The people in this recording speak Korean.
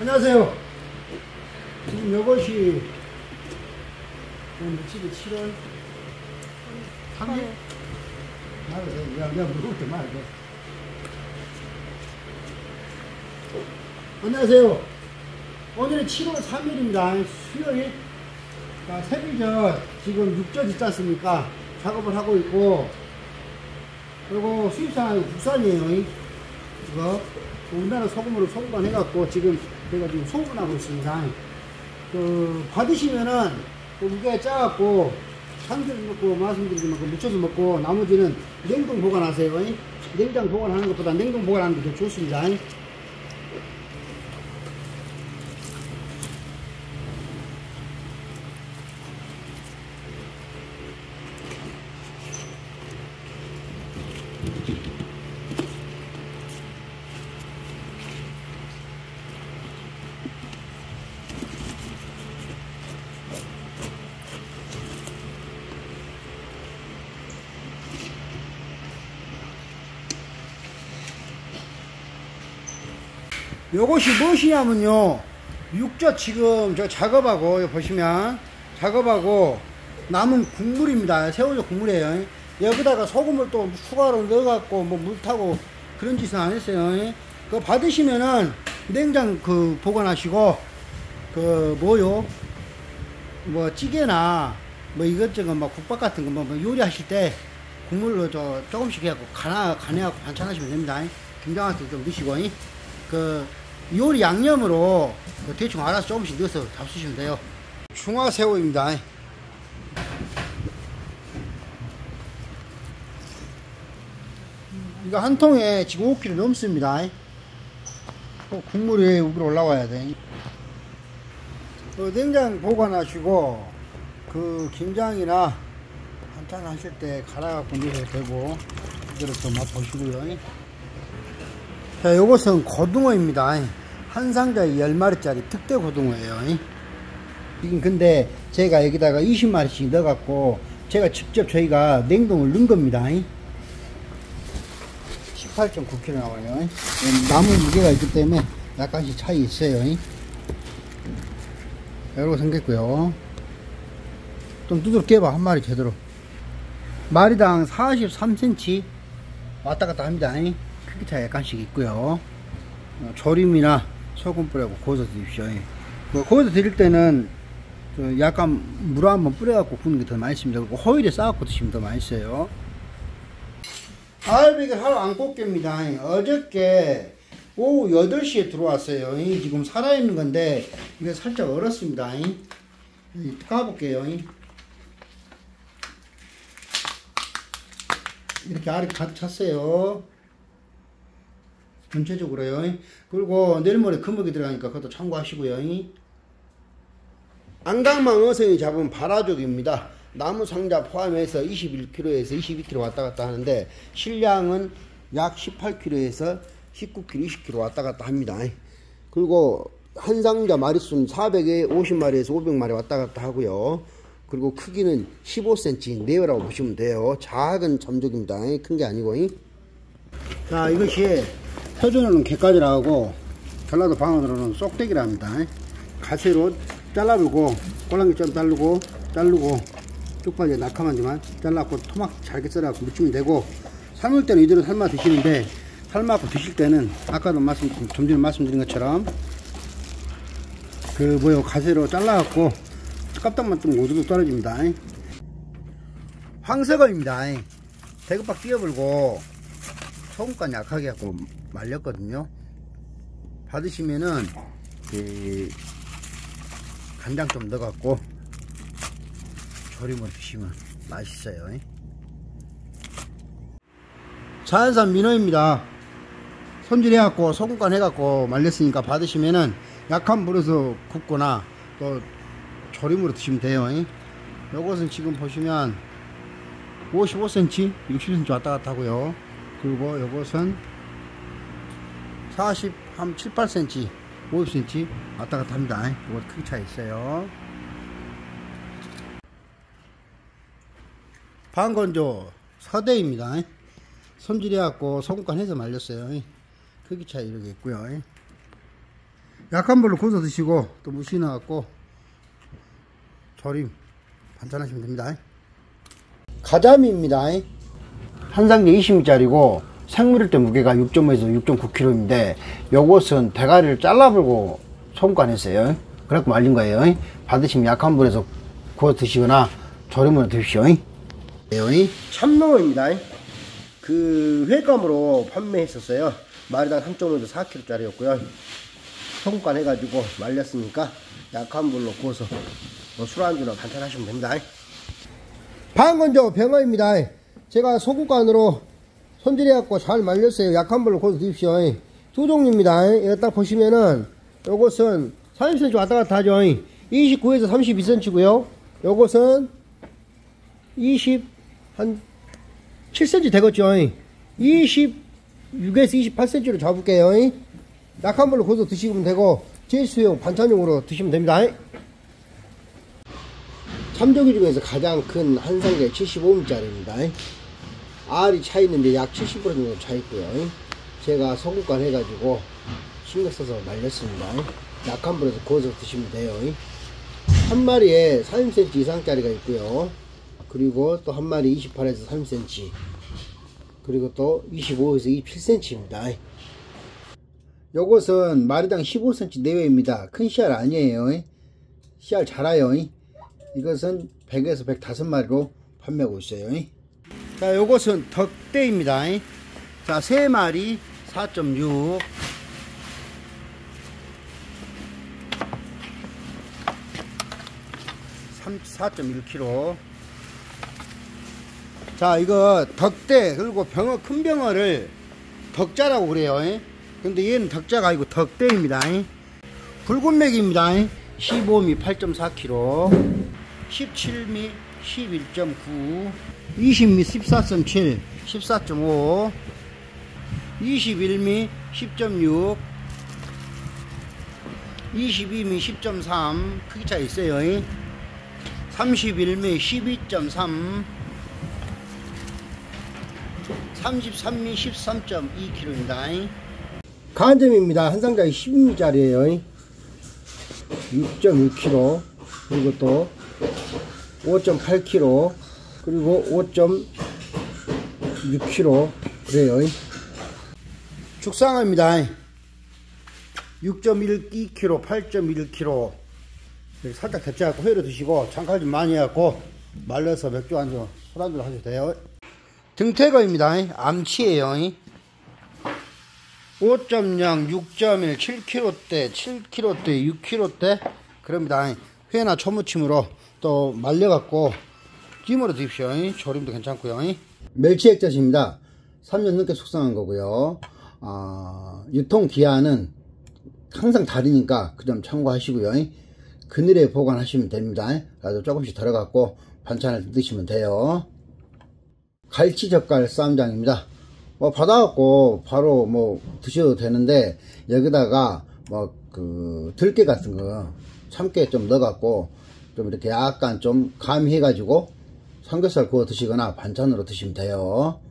안녕하세요. 지금 요것이 며칠이 7월 3일? 말하세요. 야, 무거울 때 말해. 안녕하세요. 오늘은 7월 3일입니다. 수요일. 새벽 지금 육젓 있지 않습니까? 작업을 하고 있고, 그리고 수입산 국산이에요. 이거 우리나라 소금으로 소금만 지금 제가 지금 소금하고 있습니다. 받으시면은 무게 짜갖고 참기름 넣고 말씀드린 만큼 묻혀서 먹고, 나머지는 냉동 보관하세요. 냉장 보관하는 것보다 냉동 보관하는 게 더 좋습니다. 요것이 무엇이냐면요, 육젓 지금 저 작업하고, 여기 보시면 작업하고 남은 국물입니다. 새우젓 국물이에요. 여기다가 소금을 또 추가로 넣어갖고 뭐 물 타고 그런 짓은 안 했어요. 그거 받으시면은 냉장 보관하시고, 뭐 찌개나 뭐 이것저것 뭐 국밥 같은 거 뭐 요리하실 때 국물로 조금씩 해갖고 간해갖고 반찬하시면 됩니다. 김장한테 좀 넣으시고, 요리 양념으로 대충 알아서 조금씩 넣어서 잡수시면 돼요. 중화새우입니다. 이거 한 통에 지금 5kg 넘습니다. 국물이 위로 올라와야 돼. 냉장 보관하시고, 김장이나 반찬 하실 때 갈아갖고 넣으셔도 되고, 이대로 좀 맛보시고요. 자, 요것은 고등어입니다. 한 상자에 10마리짜리 특대 고등어예요. 지금 근데 제가 여기다가 20마리씩 넣어갖고 제가 직접 저희가 냉동을 넣은 겁니다. 18.9kg 나와요. 나무 무게가 있기 때문에 약간씩 차이 있어요. 이렇게 생겼고요. 좀 두드러 깨봐. 한 마리 제대로. 마리당 43cm 왔다 갔다 합니다. 크기 차이 약간씩 있고요. 조림이나 소금 뿌리고 구워서 드십시오. 구워서 드릴 때는 약간 물 한번 뿌려갖고 구우는 게 더 맛있습니다. 그리고 호일에 싸갖고 드시면 더 맛있어요. 알배기를 하루 안 꽂깁니다. 어저께 오후 8시에 들어왔어요. 지금 살아있는 건데 이게 살짝 얼었습니다. 까볼게요. 이렇게 알이 가득 찼어요. 전체적으로요. 그리고 내일 모레 금어기 들어가니까 그것도 참고하시고요. 안강망 어성이 잡은 바라족입니다. 나무 상자 포함해서 21kg에서 22kg 왔다 갔다 하는데, 실량은 약 18kg에서 19kg, 20kg 왔다 갔다 합니다. 그리고 한 상자 마리수는 400에 50마리에서 500마리 왔다 갔다 하고요. 그리고 크기는 15cm 내외라고 보시면 돼요. 작은 점족입니다. 큰 게 아니고. 자, 이것이 표준으로는 갯가지라고 전라도 방언으로는 쏙대기라 합니다. 가시로 잘라주고, 꼴랑이 좀 자르고 쪽발이 날카만지만 잘라갖고 토막 잘게 썰어갖고 무치면 되고, 삶을 때는 이대로 삶아 드시는데, 삶아갖고 드실 때는 아까도 좀 전에 말씀드린 것처럼 가시로 잘라갖고 깜짝만 좀 오도도 떨어집니다. 황석어입니다. 대급박 띄어불고 소금간 약하게 갖고 말렸거든요. 받으시면은 간장 좀 넣어갖고 조림을 드시면 맛있어요. 자연산 민어입니다. 손질해갖고 소금간 해갖고 말렸으니까 받으시면은 약한 불에서 굽거나 또 조림으로 드시면 돼요. 요것은 지금 보시면 55cm, 60cm 왔다 갔다 하고요. 그리고 요것은 7, 8cm, 50cm 왔다 갔다 합니다. 요거 크기 차이 있어요. 반건조 서대입니다. 손질해갖고 소금간 해서 말렸어요. 크기 차이 이렇게 있고요. 약한 불로 구워서 드시고 또 무시 나갖고 조림 반찬하시면 됩니다. 가자미입니다. 한 상자 20m짜리고 생물일 때 무게가 6.5에서 6.9kg인데 요것은 대가리를 잘라버리고 손간했어요. 그래갖고 말린 거예요. 받으시면 약한 불에서 구워 드시거나 조림으로 드십시오. 참농어입니다. 그 회감으로 판매했었어요. 마리당 3.5에서 4kg짜리였고요. 손간 해가지고 말렸으니까 약한 불로 구워서 술안주나 반찬하시면 됩니다. 방건조 병어입니다. 제가 소국간으로 손질해갖고 잘 말렸어요. 약한 불로 구워서 드십시오. 두 종류입니다. 이거 딱 보시면은 요것은 30cm 왔다 갔다 하죠. 29에서 32cm고요. 요것은 한 7cm 되겠죠. 26에서 28cm로 잡을게요. 약한 불로 구워서 드시면 되고 제수용 반찬용으로 드시면 됩니다. 참조기 중에서 가장 큰 한 상자에 75m짜리입니다. 알이 차 있는데 약 70% 정도 차 있고요. 제가 소금간 해가지고 신경 써서 말렸습니다. 약한 불에서 구워서 드시면 돼요. 한 마리에 30cm 이상짜리가 있고요. 그리고 또 한 마리 28에서 30cm, 그리고 또 25에서 27cm입니다. 요것은 마리당 15cm 내외입니다. 큰 씨알 아니에요. 씨알 자라요. 이것은 100에서 105마리로 판매하고 있어요. 자, 요것은 덕대입니다. 자, 3마리 4.6, 4.1kg. 자, 이거 덕대, 그리고 병어, 큰 병어를 덕자라고 그래요. 근데 얘는 덕자가 아니고 덕대입니다. 붉은 맥입니다. 15미 8.4kg, 17미 11.9, 20미 14.7, 14.5, 21미 10.6, 22미 10.3, 크기 차이 있어요. 31미 12.3, 33미 13.2kg입니다. 간점입니다. 한 상자에 12미짜리에요. 6.1kg, 그리고 또 5.8kg, 그리고 5.6kg 그래요. 죽상어입니다. 6.12kg, 8.1kg. 살짝 데쳐갖고 회로 드시고 장칼 좀 많이 해갖고 말려서 맥주 안주, 술안주로 하셔도 돼요. 등태거입니다. 암치예요. 5.0, 6.1, 7kg대, 7kg대, 6kg대 그럽니다. 회나 초무침으로 또 말려갖고 찜으로 드십시오. 조림도 괜찮고요. 멸치액젓입니다. 3년 넘게 숙성한 거고요. 유통기한은 항상 다르니까 그 점 참고하시고요. 그늘에 보관하시면 됩니다. 그래서 조금씩 덜어갖고 반찬을 드시면 돼요. 갈치젓갈 쌈장입니다. 받아갖고 바로 드셔도 되는데 여기다가 들깨 같은 거 참깨 좀 넣어갖고 좀 이렇게 약간 좀 가미해가지고 삼겹살 구워 드시거나 반찬으로 드시면 돼요.